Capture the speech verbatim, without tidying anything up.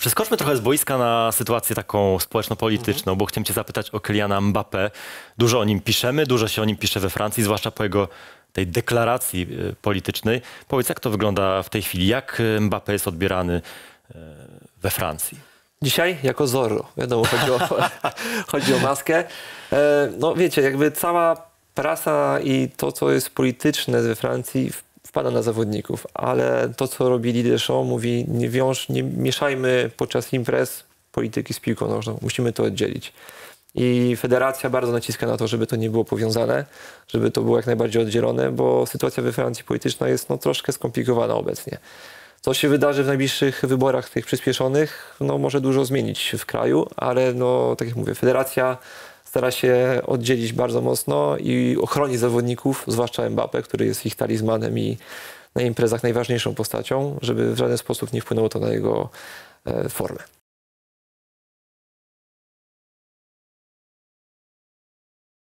Przeskoczmy trochę z boiska na sytuację taką społeczno-polityczną, mhm. bo chciałem cię zapytać o Kyliana Mbappé. Dużo o nim piszemy, dużo się o nim pisze we Francji, zwłaszcza po jego tej deklaracji politycznej. Powiedz, jak to wygląda w tej chwili? Jak Mbappé jest odbierany we Francji? Dzisiaj jako Zorro. Wiadomo, chodzi o, chodzi o maskę. No wiecie, jakby cała prasa i to, co jest polityczne we Francji, wpada na zawodników, ale to, co robi Didier Deschamps, mówi, nie wiąż, nie mieszajmy podczas imprez polityki z piłką nożną. Musimy to oddzielić. I federacja bardzo naciska na to, żeby to nie było powiązane, żeby to było jak najbardziej oddzielone, bo sytuacja we Francji polityczna jest no, troszkę skomplikowana obecnie. Co się wydarzy w najbliższych wyborach tych przyspieszonych, no może dużo zmienić w kraju, ale no tak jak mówię, federacja stara się oddzielić bardzo mocno i ochronić zawodników, zwłaszcza Mbappé, który jest ich talizmanem i na imprezach najważniejszą postacią, żeby w żaden sposób nie wpłynęło to na jego e, formę.